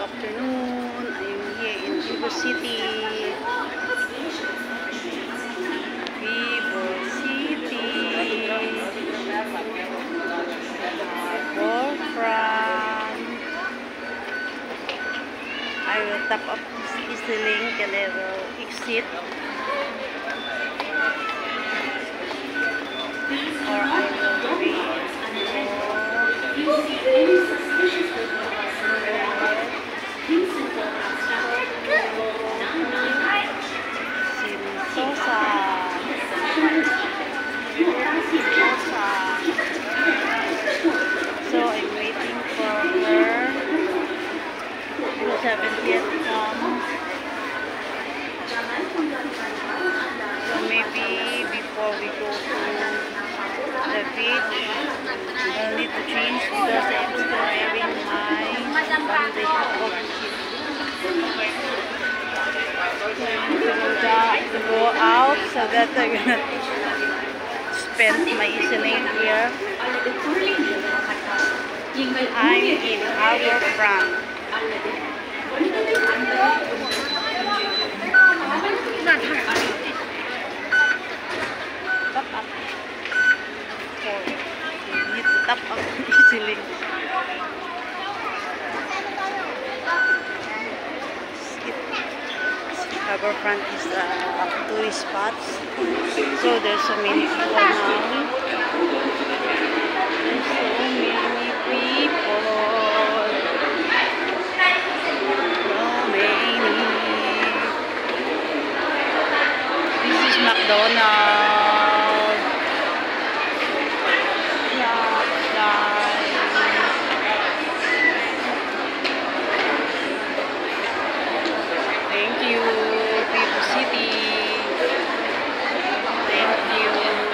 afternoon. I am here in Vivo City. Vivo City. Forefront. I will tap up this link and I will exit. Or I will wait. Sentosa. So I'm waiting for her. Who haven't yet come. So maybe before we go to the beach, I'll need to change because I'm still wearing my Sunday outfit. To go out so that I'm gonna spend my evening here. I'm in Harbourfront. Tap up. You need to tap up easily. Harbourfront is tourist spots, so there's so many people now. There's so many people. So many. This is McDonald's. Thank you. City. Thank you.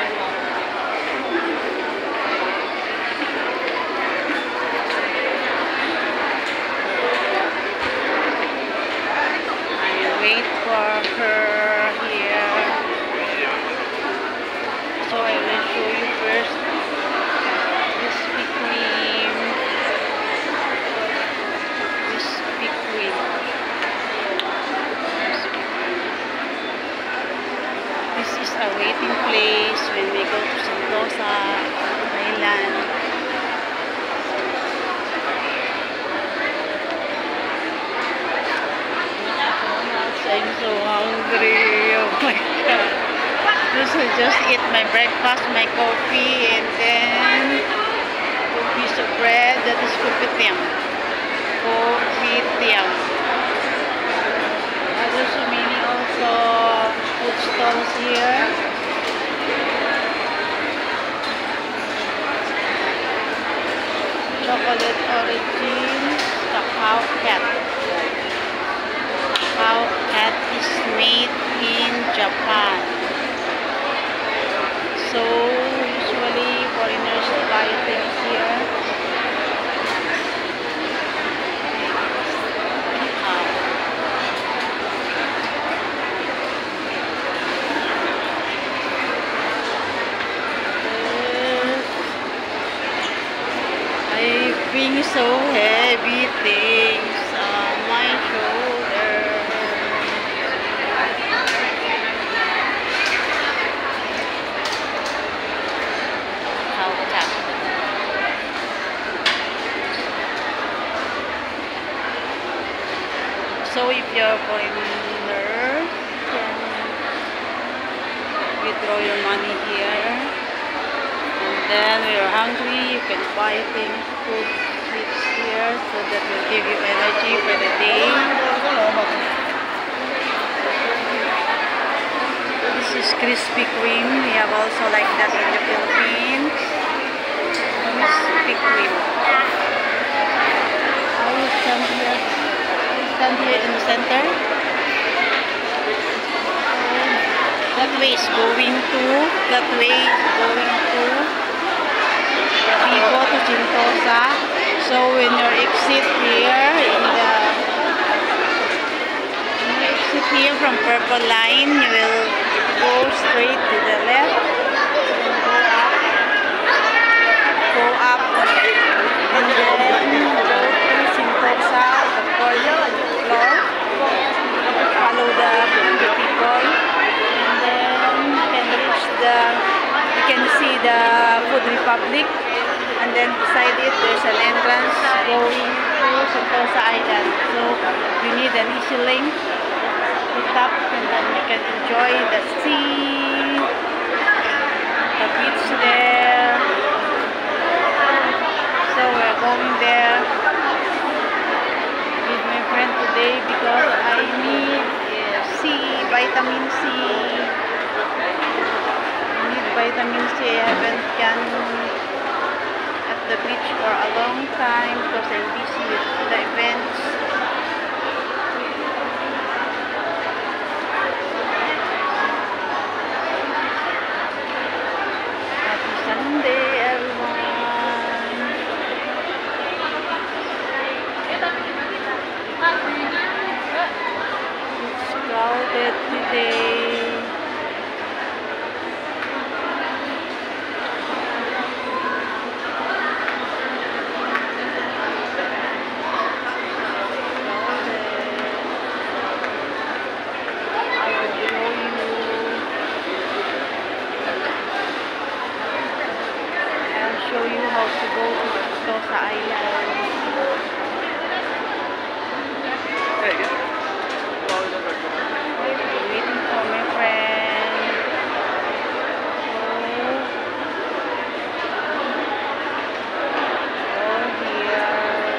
I wait for her here. So I will show you first this big cream. This big cream. This is a waiting place when we go to Sentosa Island. I'm so hungry. Oh my god. Just eat my breakfast, my coffee, and then 2 pieces of bread. That is kopitiam. Kopitiam. There's so many also food stalls here. Chocolate origins, cacao cat. Cacao cat is made in Japan. So usually foreigners buy things here. Being so heavy things on my shoulder. How tough. So if you're a foreigner, you can withdraw your money here. And then when you're hungry, you can buy things, food here, so that will give you energy for the day. This is Krispy Kreme. We have also like that in the Philippines. Krispy Kreme. I will stand here. Stand here in the center. That way is going to. We go to Sentosa. So when you exit here from Purple Line, you will go straight to the left, go up, and then go to Sentosa, the corner. public, and then beside it there's an entrance going to Sentosa Island. So you need an easy link to tap, and then you can enjoy the sea, the beach there. So we're going there with my friend today because I need vitamin C. I need vitamin C. I haven't gone at the beach for a long time because I'm busy with the events. Happy Sunday, everyone. It's crowded today. I'll show you how to go to Sentosa Island. Waiting for my friend. Go here.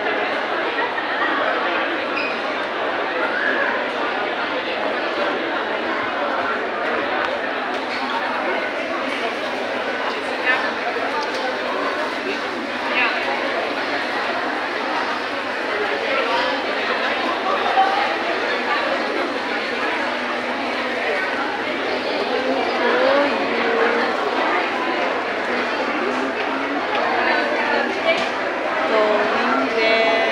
Going there.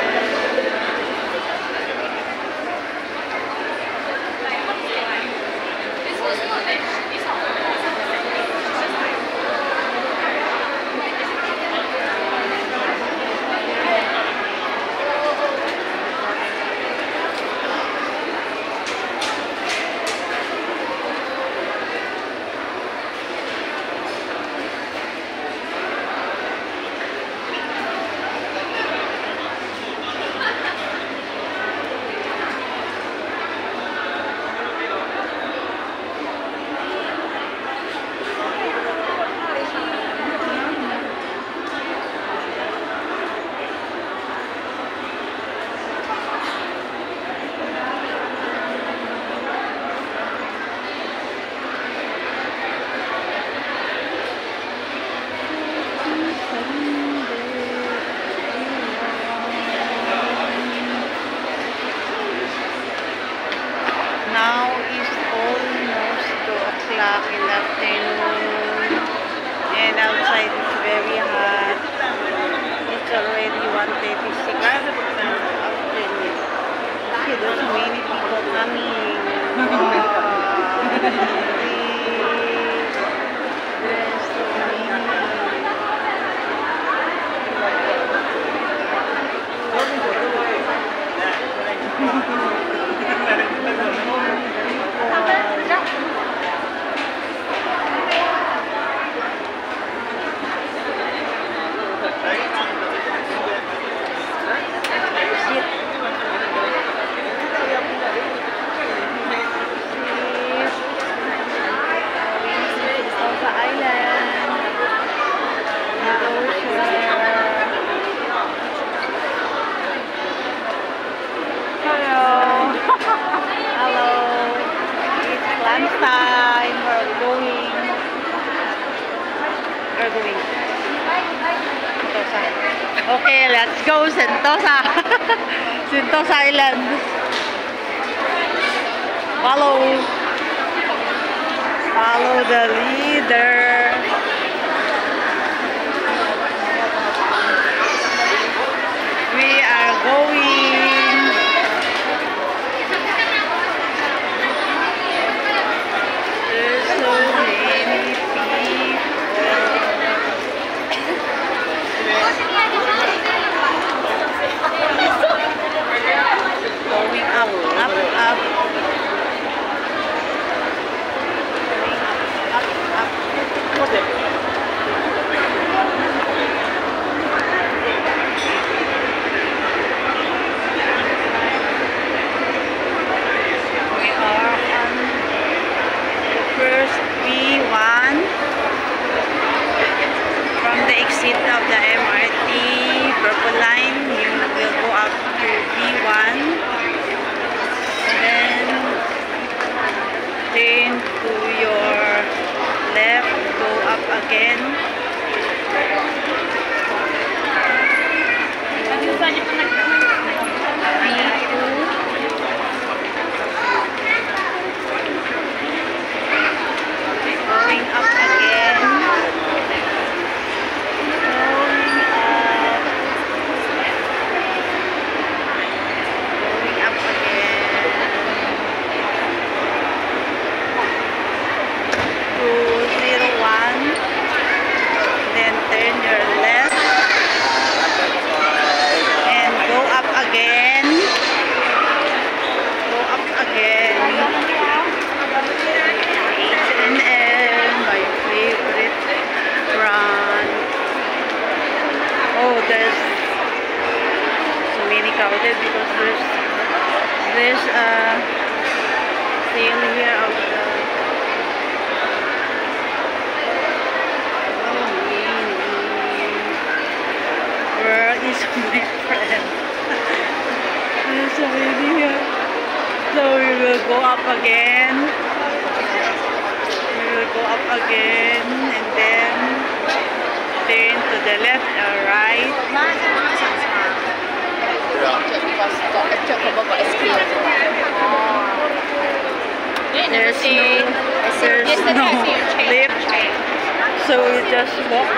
Now is almost 2 o'clock in the afternoon, and outside it's very hot. It's already 1:36 afternoon. See, there's many people coming. There's so Sentosa Island. Hello. Hello. It's lunchtime. We're going. Sentosa. Okay, let's go Sentosa. Sentosa Island. Follow the leader. We are going. There's so many people. Going up, up, up. Going up, up, up. crowded because there's a sale here of the where is my friend? There's a lady here. So we will go up again. We will go up again and then turn to the left or right. There's no lift, so we just walk.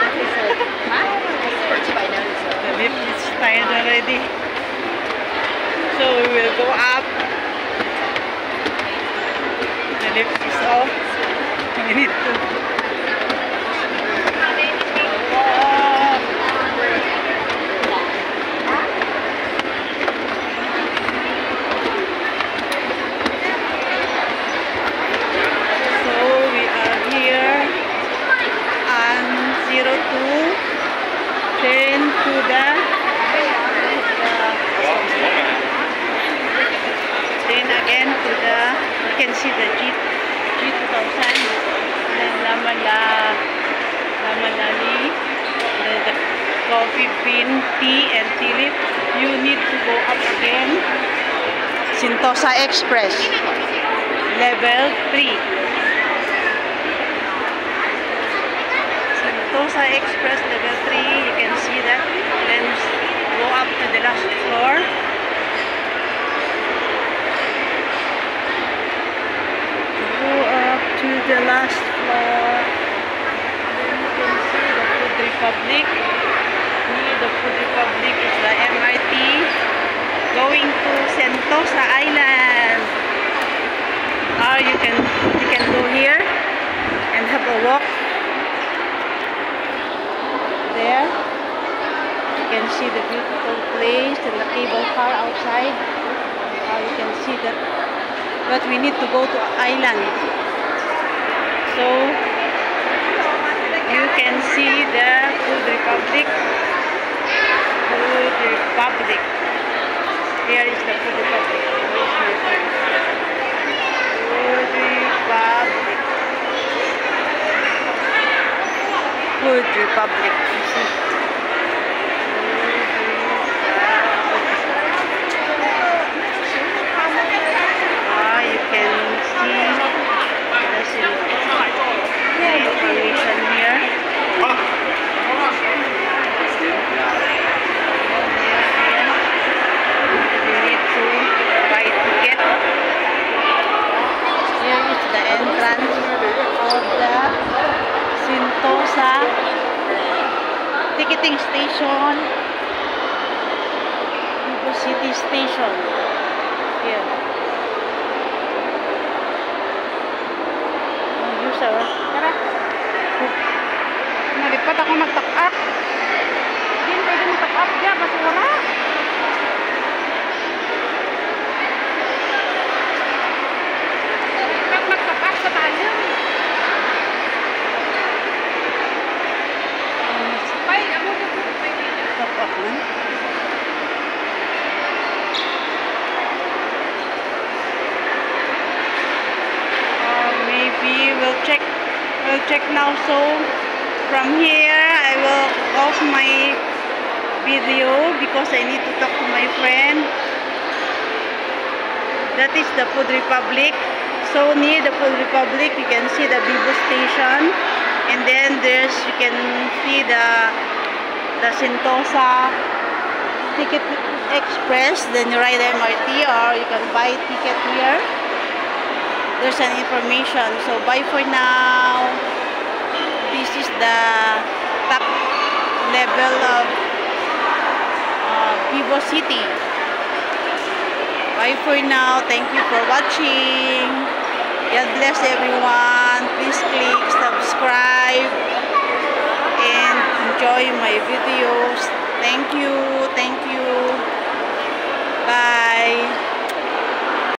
The lift is tired already, so we will go up. The lift is off. We need to you can see the G2000, then Lamanali, the coffee bean, tea and tea leaf. You need to go up again. Sentosa Express, level 3. Sentosa Express, level 3. You can see that. Then go up to the last floor. To the last floor, then you can see the Food Republic. Near the Food Republic is the MRT going to Sentosa Island. Or you can go here and have a walk. There you can see the beautiful place and the cable car outside. You can see that, but we need to go to island. So you can see the Food Republic. Food Republic. Here is the Food Republic. Food Republic. Food Republic. You see. You can see the information here. You need to buy ticket. Here is the entrance of the Sentosa ticketing station, Vivo City Station. Here. Tara. Nalipat ako mag-top-up. Hindi pwede mag-top-up dyan kasi wala. Mag-top-up sa tayo. Sabay, ano na po? Top-up na. We'll check now. So from here I will off my video because I need to talk to my friend. That is the Food Republic. So near the Food Republic you can see the Vivo station, and then you can see the Sentosa Ticket Express. Then you ride the MRT or you can buy ticket here. There's an information. So bye for now. This is the top level of Vivo City. Bye for now. Thank you for watching. God bless everyone. Please click subscribe and enjoy my videos. Thank you. Bye.